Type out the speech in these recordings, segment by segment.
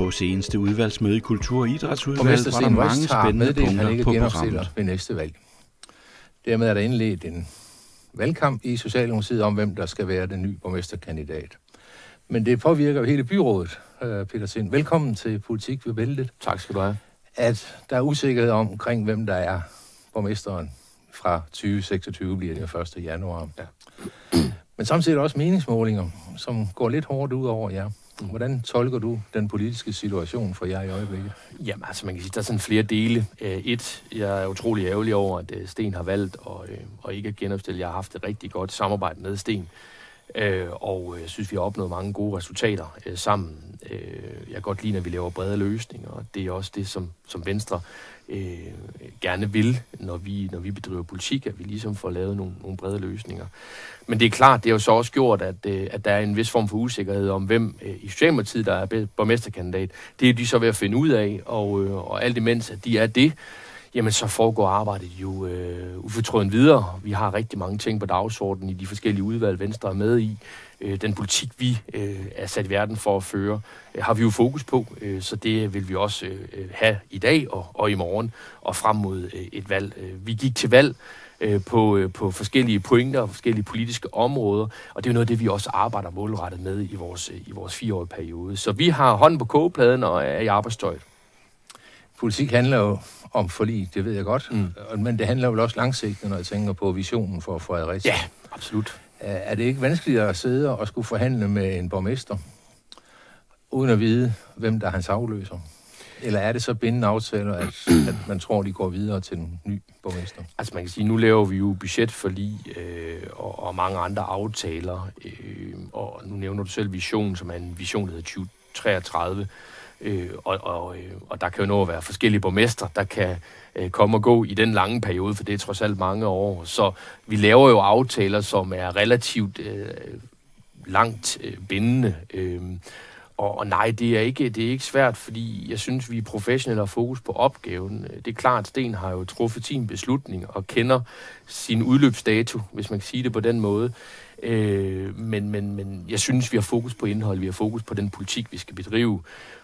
På seneste udvalgsmøde i Kultur- og Idrætsudvalget var der mange spændende punkter på programmet. Ved næste valg. Dermed er der indledt en valgkamp i Socialdemokratiet om, hvem der skal være den nye borgmesterkandidat. Men det påvirker jo hele byrådet, Peter Sind. Velkommen til Politik ved Bæltet. Tak skal du have. At der er usikkerhed omkring, hvem der er borgmesteren fra 2026, bliver det 1. januar. Ja. Men samtidig også meningsmålinger, som går lidt hårdt ud over jer. Hvordan tolker du den politiske situation for jer i øjeblikket? Jamen, altså man kan sige, der er sådan flere dele. Jeg er utrolig ærgerlig over, at Sten har valgt og ikke at genopstille. Jeg har haft et rigtig godt samarbejde med Sten, og jeg synes, vi har opnået mange gode resultater sammen. Jeg kan godt lide, at vi laver brede løsninger, og det er også det, som Venstre gerne vil, når vi bedriver politik, at vi ligesom får lavet nogle brede løsninger. Men det er klart, det har jo så også gjort, at der er en vis form for usikkerhed om, hvem i Socialdemokratiet, der er borgmesterkandidat. Det er de så ved at finde ud af, og alt imens, at de er det, jamen så foregår arbejdet jo ufortrødent videre. Vi har rigtig mange ting på dagsordenen i de forskellige udvalg, Venstre er med i. Den politik, vi er sat i verden for at føre, har vi jo fokus på, så det vil vi også have i dag og i morgen og frem mod et valg. Vi gik til valg på forskellige pointer og forskellige politiske områder, og det er jo noget af det, vi også arbejder målrettet med i vores 4-årige periode. Så vi har hånden på kogepladen og er i arbejdstøjet. Politik handler jo om forlig, det ved jeg godt, men det handler jo også langsigtet, når jeg tænker på visionen for Fredericia. Ja, absolut. Er det ikke vanskeligt at sidde og skulle forhandle med en borgmester, uden at vide, hvem der er hans afløser? Eller er det så bindende aftaler, at man tror, de går videre til den nye borgmester? Altså man kan sige, nu laver vi jo budgetforlig og mange andre aftaler, og nu nævner du selv visionen, som er en vision, der hedder 2033, og der kan jo nå at være forskellige borgmester, der kan komme og gå i den lange periode, for det er trods alt mange år. Så vi laver jo aftaler, som er relativt langt bindende. Og nej, det er ikke svært, fordi jeg synes, vi er professionelle og fokus på opgaven. Det er klart, Sten har jo truffet sin beslutning og kender sin udløbsdato, hvis man kan sige det på den måde. Men jeg synes, vi har fokus på indhold, vi har fokus på den politik, vi skal bedrive.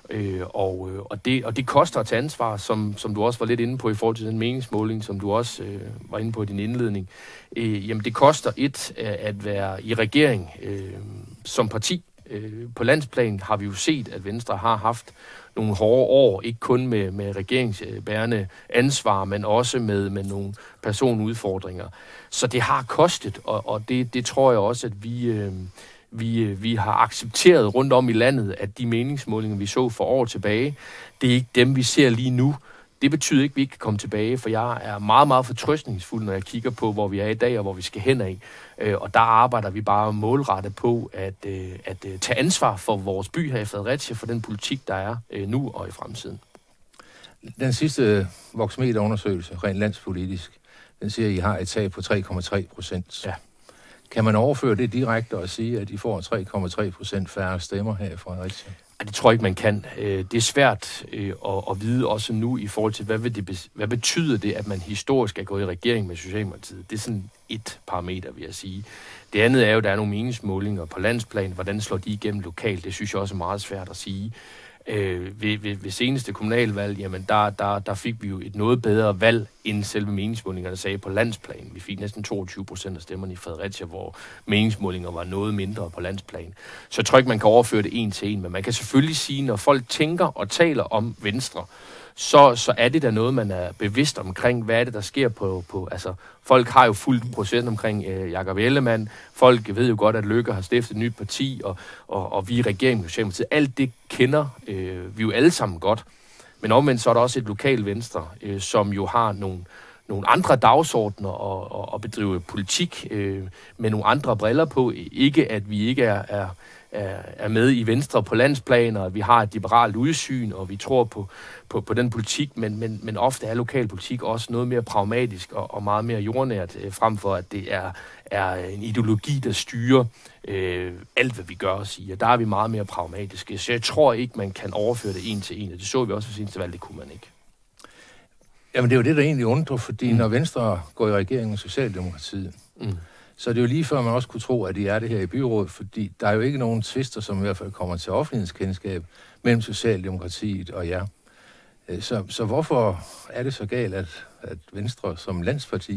Og det koster at tage ansvar, som du også var lidt inde på i forhold til den meningsmåling, som du også var inde på i din indledning. Jamen det koster at være i regering som parti. På landsplan har vi jo set, at Venstre har haft nogle hårde år, ikke kun med regeringsbærende ansvar, men også med nogle personudfordringer. Så det har kostet, og det tror jeg også, at vi har accepteret rundt om i landet, at de meningsmålinger, vi så for år tilbage, det er ikke dem, vi ser lige nu. Det betyder ikke, at vi ikke kan komme tilbage, for jeg er meget, meget fortrøstningsfuld, når jeg kigger på, hvor vi er i dag og hvor vi skal hen af. Og der arbejder vi bare målrettet på at tage ansvar for vores by her i Fredericia, for den politik, der er nu og i fremtiden. Den sidste Voxmeter-undersøgelse, rent landspolitisk, den siger, at I har et tab på 3,3%. Ja. Kan man overføre det direkte og sige, at I får 3,3% færre stemmer her i Fredericia? Det tror jeg ikke, man kan. Det er svært at vide også nu i forhold til, hvad betyder det, at man historisk er gået i regering med Socialdemokratiet. Det er sådan et parameter, vil jeg sige. Det andet er jo, at der er nogle meningsmålinger på landsplan. Hvordan slår de igennem lokalt? Det synes jeg også er meget svært at sige. Ved seneste kommunalvalg, jamen der fik vi jo et noget bedre valg, end selve meningsmålingerne sagde på landsplan. Vi fik næsten 22% af stemmerne i Fredericia, hvor meningsmålinger var noget mindre på landsplan. Så jeg tror ikke, man kan overføre det en til en, men man kan selvfølgelig sige, når folk tænker og taler om Venstre, så er det da noget, man er bevidst omkring, hvad er det, der sker på altså, folk har jo fuldt processen omkring Jakob Ellemann. Folk ved jo godt, at Løkke har stiftet et nyt parti, og vi i regeringen, Socialdemokratiet, alt det kender vi jo alle sammen godt. Men omvendt så er der også et lokalt Venstre, som jo har nogle andre dagsordner og bedrive politik med nogle andre briller på. Ikke at vi ikke er med i Venstre på landsplan, og vi har et liberalt udsyn, og vi tror på den politik, men ofte er lokalpolitik også noget mere pragmatisk og meget mere jordnært, frem for at det er en ideologi, der styrer alt, hvad vi gør og siger. Der er vi meget mere pragmatiske, så jeg tror ikke, man kan overføre det en til en, og det så vi også for seneste valg, det kunne man ikke. Jamen det er jo det, der egentlig undrer, fordi når Venstre går i regeringen med Socialdemokratiet, Så det er jo lige før, man også kunne tro, at de er det her i byrådet, fordi der er jo ikke nogen tvister, som i hvert fald kommer til offentlighedskendskab mellem Socialdemokratiet og jer. Så hvorfor er det så galt, at Venstre som landsparti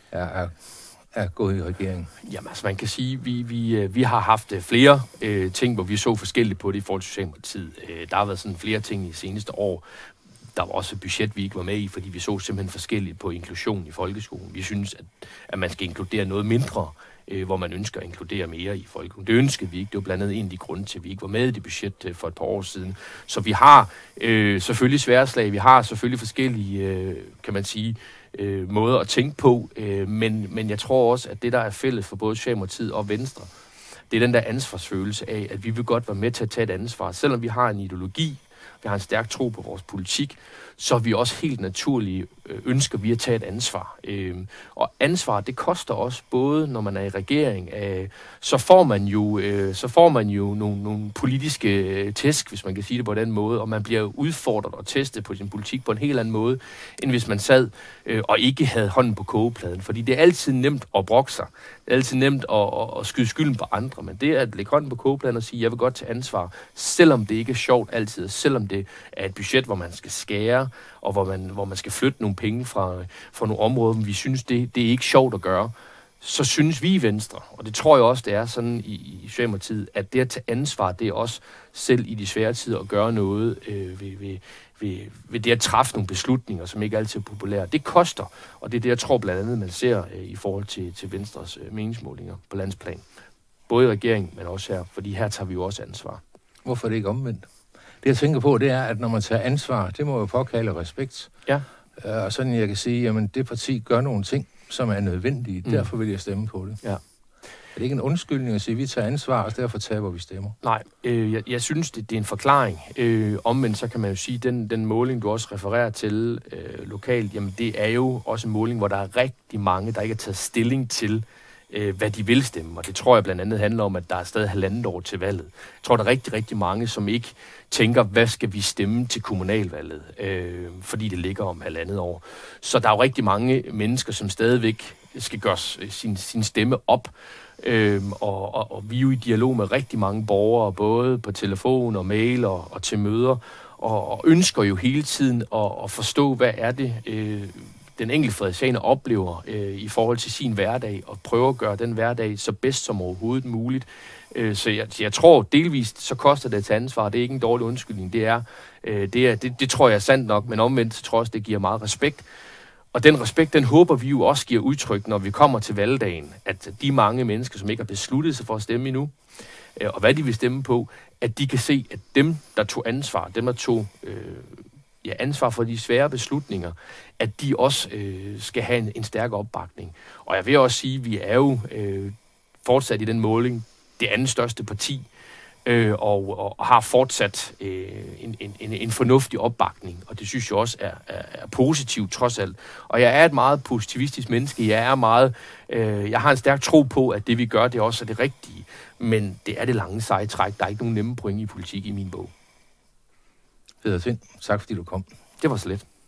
er gået i regeringen? Jamen altså, man kan sige, vi har haft flere ting, hvor vi så forskelligt på det i forhold til Socialdemokratiet. Der har været sådan flere ting i de seneste år. Der var også et budget, vi ikke var med i, fordi vi så simpelthen forskelligt på inklusion i folkeskolen. Vi synes, at man skal inkludere noget mindre, hvor man ønsker at inkludere mere i folkeskolen. Det ønskede vi ikke. Det var blandt andet en af de grunde til, at vi ikke var med i det budget for et par år siden. Så vi har selvfølgelig sværdslag, vi har selvfølgelig forskellige, kan man sige, måder at tænke på, men jeg tror også, at det, der er fælles for både Socialdemokratiet og Venstre, det er den der ansvarsfølelse af, at vi vil godt være med til at tage et ansvar. Selvom vi har en ideologi, vi har en stærk tro på vores politik, så er vi også helt naturligt ønsker vi at tage et ansvar. Og ansvar, det koster også både, når man er i regering, så får man jo nogle politiske tæsk, hvis man kan sige det på den måde, og man bliver udfordret og testet på sin politik på en helt anden måde, end hvis man sad og ikke havde hånden på kogepladen. Fordi det er altid nemt at brokke sig. Det er altid nemt at skyde skylden på andre, men det at lægge hånden på kogepladen og sige, jeg vil godt tage ansvar, selvom det ikke er sjovt altid, selvom det er et budget, hvor man skal skære, og hvor man skal flytte nogle penge fra nogle områder, hvor vi synes, det er ikke sjovt at gøre, så synes vi i Venstre, og det tror jeg også, det er sådan i Socialdemokratiet, at det at tage ansvar, det er også selv i de svære tider at gøre noget ved det at træffe nogle beslutninger, som ikke altid er populære. Det koster, og det er det, jeg tror blandt andet, man ser i forhold til Venstres meningsmålinger på landsplan. Både i regeringen, men også her, fordi her tager vi jo også ansvar. Hvorfor er det ikke omvendt? Det jeg tænker på, det er, at når man tager ansvar, det må jo påkalde respekt. Ja. Og sådan jeg kan sige, jamen det parti gør nogle ting, som er nødvendige. Derfor vil jeg stemme på det. Ja. Er det ikke en undskyldning at sige, at vi tager ansvar, og derfor taber vi stemmer? Nej, jeg synes, det er en forklaring. Omvendt så kan man jo sige, den måling, du også refererer til lokalt, jamen det er jo også en måling, hvor der er rigtig mange, der ikke har taget stilling til, hvad de vil stemme. Og det tror jeg blandt andet handler om, at der er stadig 1,5 år til valget. Jeg tror, der er rigtig, rigtig mange, som ikke tænker, hvad skal vi stemme til kommunalvalget, fordi det ligger om 1,5 år. Så der er jo rigtig mange mennesker, som stadigvæk skal gøre sin stemme op. Og vi er jo i dialog med rigtig mange borgere, både på telefon og mail og til møder, og ønsker jo hele tiden at forstå, hvad er det, den enkelte frederiциaner oplever i forhold til sin hverdag, og prøver at gøre den hverdag så bedst som overhovedet muligt. Så jeg tror delvist, så koster det at tage ansvar. Det er ikke en dårlig undskyldning. Det tror jeg er sandt nok, men omvendt så tror jeg også, det giver meget respekt. Og den respekt, den håber vi jo også giver udtryk, når vi kommer til valgdagen, at de mange mennesker, som ikke har besluttet sig for at stemme endnu, og hvad de vil stemme på, at de kan se, at dem, der tog ansvar, dem, der tog ansvar for de svære beslutninger, at de også skal have en stærk opbakning. Og jeg vil også sige, at vi er jo fortsat i den måling det andet største parti, og har fortsat en fornuftig opbakning, og det synes jeg også er positivt trods alt. Og jeg er et meget positivistisk menneske. Jeg har en stærk tro på, at det vi gør, det også er det rigtige. Men det er det lange seje træk. Der er ikke nogen nemme point i politik i min bog. Peder Tind, tak fordi du kom. Det var så let.